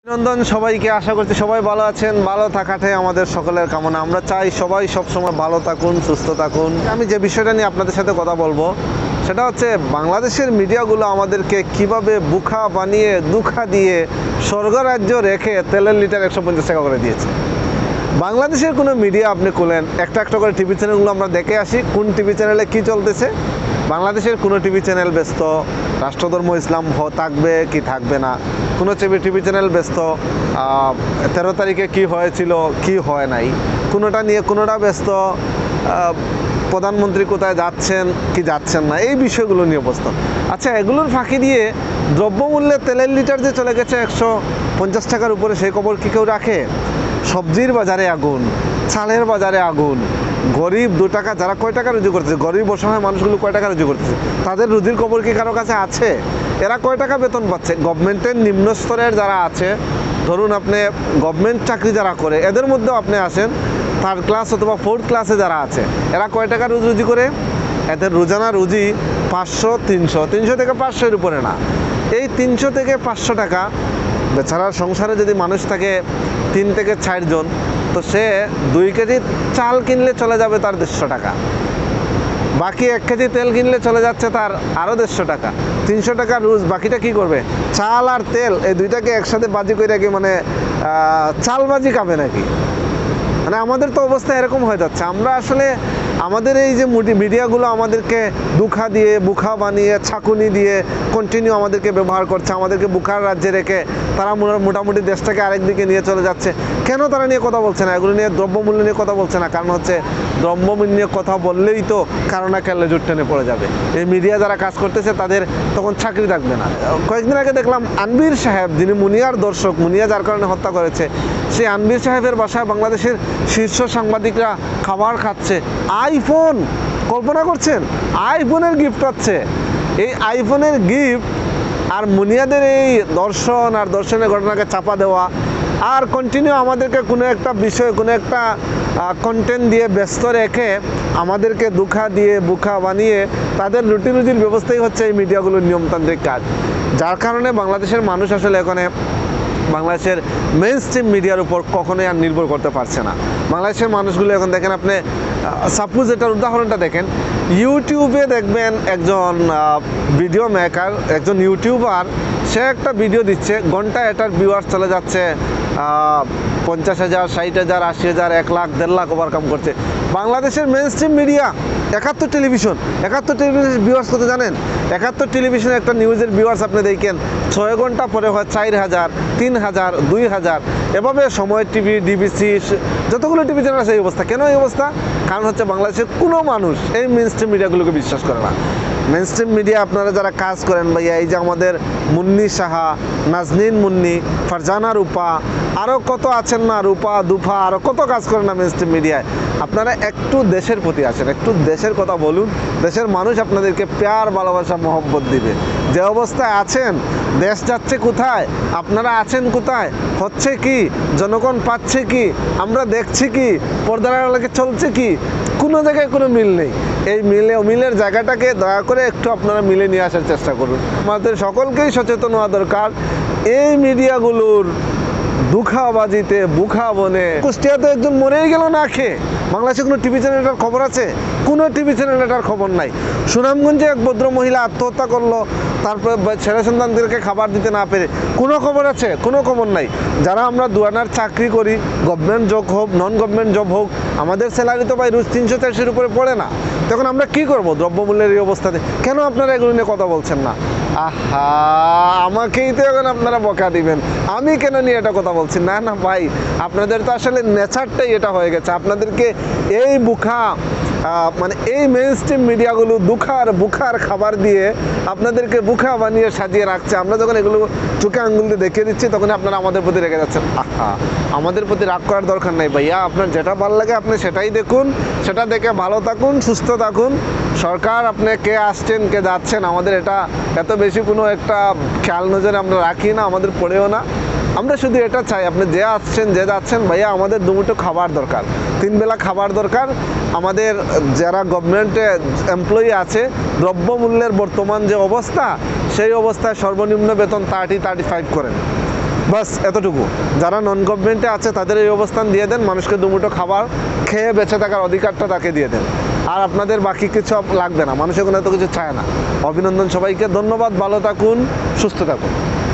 অভিনন্দন সবাইকে। আশা করছি সবাই ভালো আছেন। ভালো থাকাটাই আমাদের সকলের কামনা। আমরা চাই সবাই সবসময় ভালো থাকুন, সুস্থ থাকুন। আমি যে বিষয়টা নিয়ে আপনাদের সাথে কথা বলবো সেটা হচ্ছে বাংলাদেশের মিডিয়াগুলো আমাদেরকে কিভাবে বুকা বানিয়ে দুঃখা দিয়ে স্বর্গরাজ্য রেখে তেলের লিটার 150 টাকা করে দিয়েছে। বাংলাদেশের কোনো মিডিয়া আপনি খুলেন, একটা একটা করে টিভি চ্যানেলগুলো আমরা দেখে আসি কোন টিভি চ্যানেলে কি চলতেছে। বাংলাদেশের কোনো টিভি চ্যানেল ব্যস্ত রাষ্ট্রধর্ম ইসলাম থাকবে কি থাকবে না, কোনো টিভি চ্যানেল ব্যস্ত 13 তারিখে কি হয়েছিল কি হয় নাই, কোনোটা নিয়ে কোনোটা ব্যস্ত প্রধানমন্ত্রী কোথায় যাচ্ছেন কি যাচ্ছেন না, এই বিষয়গুলো নিয়ে ব্যস্ত। আচ্ছা, এগুলোর ফাঁকি দিয়ে দ্রব্যমূল্যে তেলের লিটার যে চলে গেছে 150 টাকার উপরে, সেই খবর কি কেউ রাখে? সবজির বাজারে আগুন, চালের বাজারে আগুন, গরিব 2 টাকা যারা কয় টাকা রুজি করতেছে, গরিব অসহায় মানুষগুলো কয় টাকা রুজি করতেছে, তাদের রুজির খবর কি কারো কাছে আছে? এরা কয় টাকা বেতন পাচ্ছে? গভর্নমেন্টের নিম্ন স্তরের যারা আছে, ধরুন আপনি গভর্নমেন্ট চাকরি যারা করে, এদের মধ্যেও আপনি আসেন 3rd ক্লাস অথবা 4th ক্লাসে যারা আছে, এরা কয় টাকা রুজি করে? এদের রোজানা রুজি 500, 300 থেকে 500 এর উপরে না। এই 300 থেকে 500 টাকা বেচারার সংসারে যদি মানুষ থাকে 3 থেকে 4 জন, তো সে 2 কেজি চাল কিনলে চলে যাবে তার 150 টাকা, বাকি 1 কেজি তেল কিনলে চলে যাচ্ছে তার আরও 150 টাকা। 300 টাকা রোজ, বাকিটা কি করবে? চাল আর তেল এই দুইটাকে একসাথে বাজি করে রাখি, মানে চাল বাজি খাবে নাকি? মানে আমাদের তো অবস্থা এরকম হয়ে যাচ্ছে। আমরা আসলে আমাদের এই যে মিডিয়াগুলো আমাদেরকে দুঃখা দিয়ে বুখা বানিয়ে ছাকুনি দিয়ে কন্টিনিউ আমাদেরকে ব্যবহার করছে, আমাদেরকে বুখার রাজ্যে রেখে তারা মোটামুটি দেশটাকে আরেকদিকে নিয়ে চলে যাচ্ছে। কেন তারা নিয়ে কথা বলছে না? এগুলো নিয়ে দ্রব্যমূল্য নিয়ে কথা বলছে না। কারণ হচ্ছে দ্রব্যমূল্য নিয়ে কথা বললেই তো কারো না কেলে জোট টেনে পড়ে যাবে। এই মিডিয়া যারা কাজ করতেছে তাদের তখন চাকরি থাকবে না। কয়েকদিন আগে দেখলাম আনবির সাহেব, যিনি মুনিয়ার দর্শক, মুনিয়া যার কারণে হত্যা করেছে, সেই আনবির সাহেবের বাসায় বাংলাদেশের শীর্ষ সাংবাদিকরা খাবার খাচ্ছে, আইফোন, কল্পনা করছেন? আইফোনের গিফট পাচ্ছে। এই আইফোনের গিফট আর মুনিয়াদের এই দর্শন আর দর্শনের ঘটনাকে চাপা দেওয়া আর কন্টিনিউ আমাদেরকে কোনো একটা বিষয়, কোনো একটা কন্টেন্ট দিয়ে ব্যস্ত রেখে আমাদেরকে দুঃখা দিয়ে বুখা বানিয়ে তাদের রুটির ব্যবস্থাই হচ্ছে এই মিডিয়াগুলোর নিয়মতান্ত্রিক কাজ। যার কারণে বাংলাদেশের মানুষ আসলে এখানে বাংলাদেশের মেইন স্ট্রিম মিডিয়ার উপর কখনোই আর নির্ভর করতে পারছে না। বাংলাদেশের মানুষগুলো এখন দেখেন, আপনি সাপোজ এটার উদাহরণটা দেখেন, ইউটিউবে দেখবেন একজন ভিডিও মেকার, একজন ইউটিউবার, সে একটা ভিডিও দিচ্ছে, ঘন্টায় এটার ভিউয়ার্স চলে যাচ্ছে 50,000, 60,000, 80,000, 1 লাখ, 1.5 লাখ ওভারকাম করছে। বাংলাদেশের main stream media 71 television viewers কত জানেন? 71 টেলিভিশনে একটা নিউজের ভিউয়ার্স আপনি দেখেন 6 ঘন্টা পরে হয় 4,000, 3,000, 2,000, এভাবে সময় টিভি, ডিবিসি, যতগুলো টিভি চ্যানেল আছে এই অবস্থা। কেন এই অবস্থা? কারণ হচ্ছে বাংলাদেশের কোনো মানুষ এই মেইন স্ট্রিম মিডিয়াগুলোকে বিশ্বাস করে না। মেইন স্ট্রিম মিডিয়া আপনারা যারা কাজ করেন ভাইয়া, এই যে আমাদের মুন্নি সাহা, নাজনীন মুন্নি, ফারজানা রূপা, আরও কত আছেন না, রূপা দুফা, আরও কত কাজ করেন না মেইন স্ট্রিম মিডিয়ায়, আপনারা একটু দেশের প্রতি আসেন, একটু দেশের কথা বলুন। দেশের মানুষ আপনাদেরকে প্যার, ভালোবাসা, মহব্বত দিবে। যে অবস্থায় আছেন, দেশ যাচ্ছে কোথায়, আপনারা আছেন কোথায়, হচ্ছে কি, জনগণ পাচ্ছে কি, আমরা দেখছি কি, পর্দার আড়ালে চলছে কি, কোনো জায়গায় কোনো মিল নেই। এই মিলের জায়গাটাকে দয়া করে একটু আপনারা মিলে নিয়ে আসার চেষ্টা করুন। আমাদের সকলকেই সচেতন হওয়া দরকার এই মিডিয়াগুলোর দুঃখাবাজিতে বুখা বনে। কুষ্টিয়াতে একজন মরেই গেল না খেয়ে। বাংলাদেশে কোনো টিভি চ্যানেলটার খবর আছে? কোনো টিভি চ্যানেলটার খবর নাই। সুনামগঞ্জে এক ভদ্র মহিলা আত্মহত্যা করলো, তারপরে ছেলে সন্তানদেরকে খাবার দিতে না পেরে, কোনো খবর আছে? কোনো খবর নাই। যারা আমরা দুয়ানার চাকরি করি, গভর্নমেন্ট জব হোক, নন গভর্নমেন্ট জব হোক, আমাদের স্যালারি তো ভাই রোজ 300-400 উপরে পড়ে না। তখন আমরা কি করব দ্রব্যমূল্যের এই অবস্থাতে? কেন আপনারা এগুলো নিয়ে কথা বলছেন না? আহা, আমাকেই তো এখন আপনারা বকা দিবেন, আমি কেন নিয়ে এটা কথা বলছি? না না ভাই, আপনাদের তো আসলে নেচারটাই এটা হয়ে গেছে। আপনাদেরকে এই বুখা, মানে এই মেইন স্ট্রিম মিডিয়াগুলো বুখার খাবার দিয়ে আপনাদেরকে বুখা বানিয়ে সাজিয়ে রাখছে। আমরা যখন এগুলো চোখে আঙ্গুল দিয়ে দেখিয়ে দিচ্ছি, তখন আপনারা আমাদের প্রতি রেগে যাচ্ছেন। আহা, আমাদের প্রতি রাগ করার দরকার নাই ভাইয়া। আপনার যেটা ভালো লাগে আপনি সেটাই দেখুন, সেটা দেখে ভালো থাকুন, সুস্থ থাকুন। সরকার আপনি কে আসছেন কে যাচ্ছেন আমাদের এটা এত বেশি কোনো একটা খেয়াল নজরে আমরা রাখি না, আমাদের পড়েও না। আমরা শুধু এটা চাই, আপনি যে আসছেন যে যাচ্ছেন ভাইয়া, আমাদের দুমুঠো খাবার দরকার, 3 বেলা খাবার দরকার। আমাদের যারা গভর্নমেন্টে এমপ্লয়ি আছে, দ্রব্যমূল্যের বর্তমান যে অবস্থা, সেই অবস্থায় সর্বনিম্ন বেতন 30-35 করেন। বাস এতটুকু। যারা নন গভর্নমেন্টে আছে তাদের এই অবস্থান দিয়ে দেন, মানুষকে দুমুঠো খাবার খেয়ে বেঁচে থাকার অধিকারটা তাকে দিয়ে দেন, আর আপনাদের বাকি কিছু লাগবে না, মানুষের কোনো এত কিছু চায় না। অভিনন্দন সবাইকে, ধন্যবাদ, ভালো থাকুন, সুস্থ থাকুন।